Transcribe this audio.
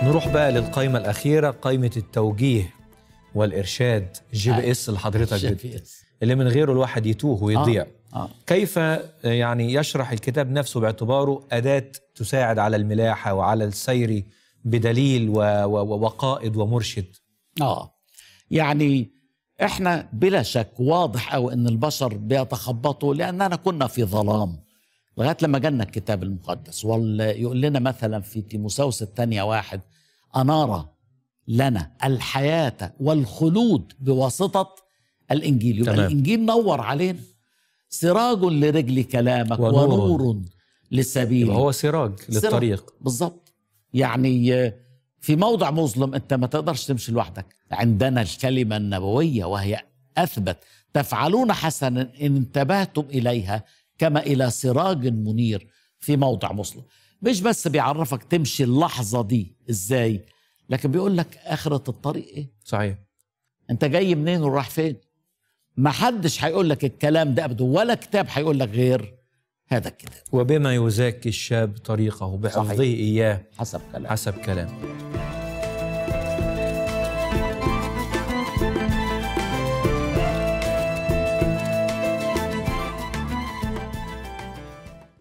نروح بقى للقائمة الأخيرة، قائمة التوجيه والإرشاد، GPS اللي حضرتك اللي من غيره الواحد يتوه ويضيع. كيف يعني يشرح الكتاب نفسه باعتباره أداة تساعد على الملاحة وعلى السير بدليل وقائد ومرشد؟ يعني احنا بلا شك واضح أو ان البشر بيتخبطوا لأننا كنا في ظلام لغاية لما جانا الكتاب المقدس، ويقول لنا مثلا في تيموثاوس الثانية 1: أنار لنا الحياة والخلود بواسطة الإنجيل. يبقى الإنجيل نور علينا، سراج لرجل كلامك ونور للسبيل. هو سراج للطريق بالضبط. يعني في موضع مظلم أنت ما تقدرش تمشي لوحدك، عندنا الكلمة النبوية وهي أثبت: تفعلون حسنا إن انتبهتم إليها كما إلى سراج منير في موضع مظلم. مش بس بيعرفك تمشي اللحظة دي إزاي، لكن بيقول لك آخرة الطريق إيه. صحيح. أنت جاي منين وراح فين؟ ما حدش هيقول لك الكلام ده أبدا، ولا كتاب هيقول لك غير هذا الكتاب. وبما يزكي الشاب طريقه بحفظه إياه حسب كلام. حسب كلام.